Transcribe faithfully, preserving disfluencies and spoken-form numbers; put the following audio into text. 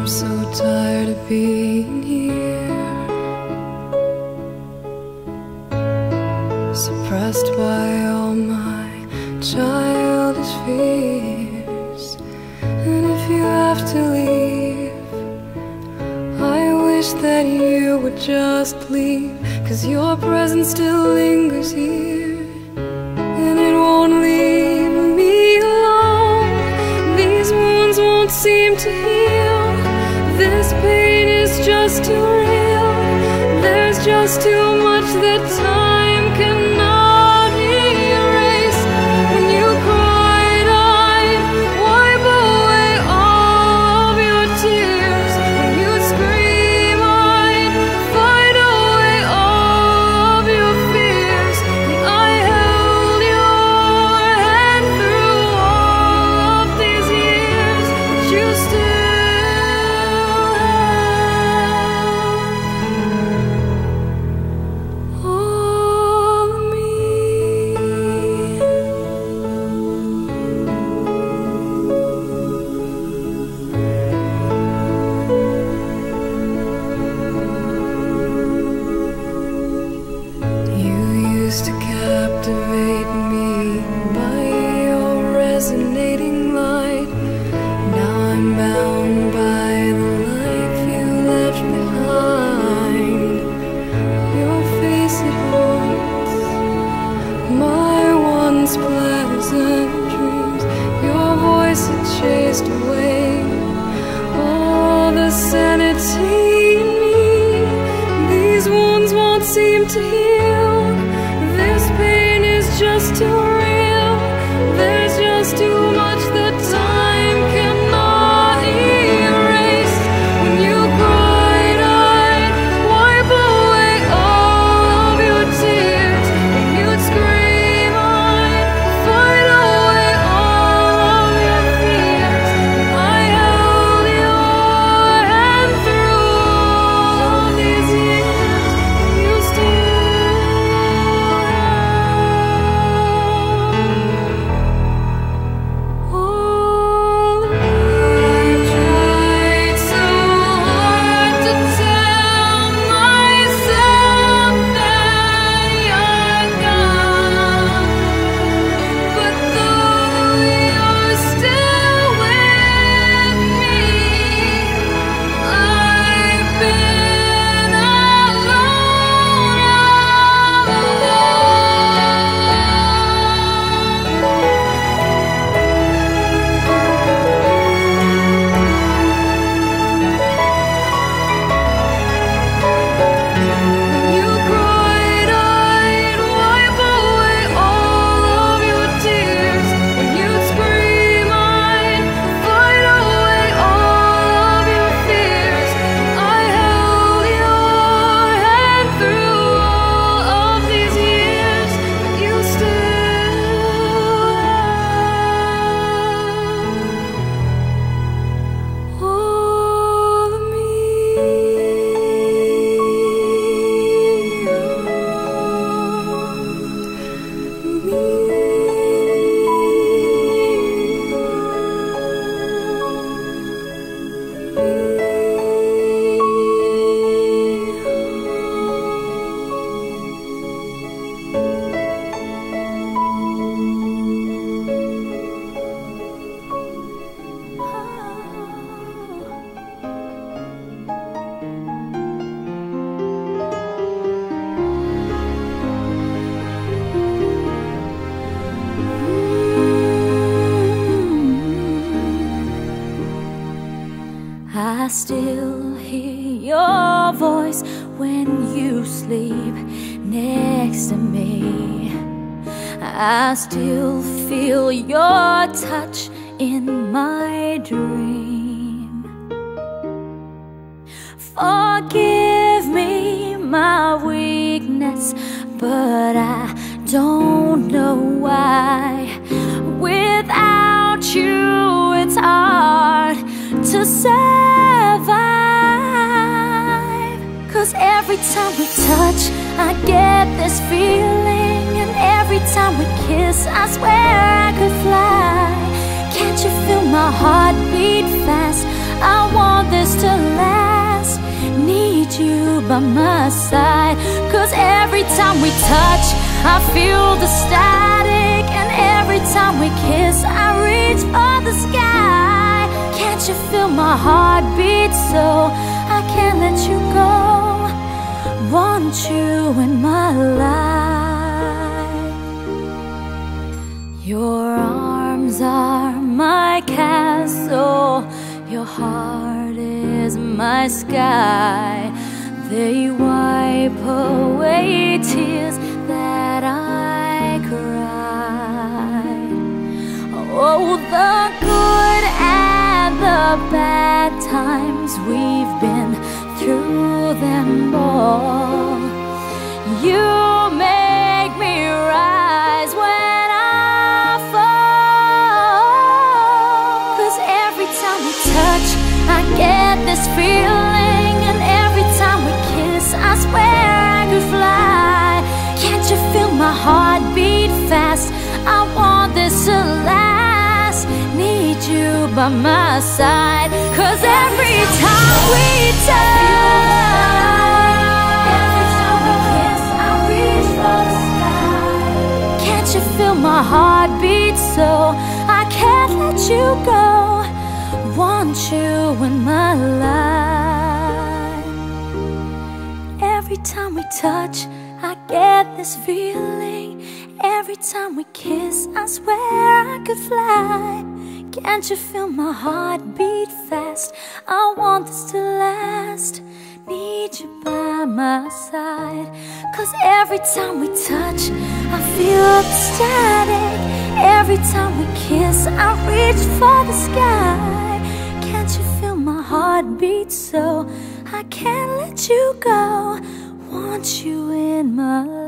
I'm so tired of being here, suppressed by all my childish fears. And if you have to leave, I wish that you would just leave, 'cause your presence still lingers here, and it won't leave me alone. These wounds won't seem to heal. This pain is just too real. There's just too much that time cannot erase. When you cried, I'd wipe away all of your tears. When you scream, I'd fight away all of your fears. And I held your hand through all of these years, but you still to captivate me by your resonating light. Now I'm bound by the life you left behind. Your face, it haunts my once pleasant dreams. Your voice, it chased away all the sanity in me. These wounds won't seem to heal. This pain is just too real. There's just too much that time cannot erase. When you cried, I'd wipe away all of your tears. When you'd scream, I'd fight away all of your fears. And I held your hand through all these years, and you still I still hear your voice when you sleep next to me. I still feel your touch in my dream. Forgive me my weakness, but I don't know why. Without you, it's hard to survive. 'Cause every time we touch, I get this feeling, and every time we kiss, I swear I could fly. Can't you feel my heart beat fast? I want this to by my side. Cause every time we touch, I feel the static. And every time we kiss, I reach for the sky. Can't you feel my heartbeat? So I can't let you go. Want you in my life. Your arms are my castle, your heart is my sky. They wipe away tears that I cried. Oh, the good and the bad times, we've been through them all. You make me rise when I fall. Cause every time we touch, I get this feeling. And every time we kiss, I swear I could fly. Can't you feel my heart beat fast? I want this to last. Need you by my side. Cause every time we touch, every time we kiss, I reach for the sky. Can't you feel my heart beat? So I can't let you go. Want you in my life. Every time we touch, I get this feeling. Every time we kiss, I swear I could fly. Can't you feel my heart beat fast? I want this to last. Need you by my side. Cause every time we touch, I feel the static. Every time we kiss, I reach for the sky. Can't you feel my heart beat? So I can't let you go. Want you in my life.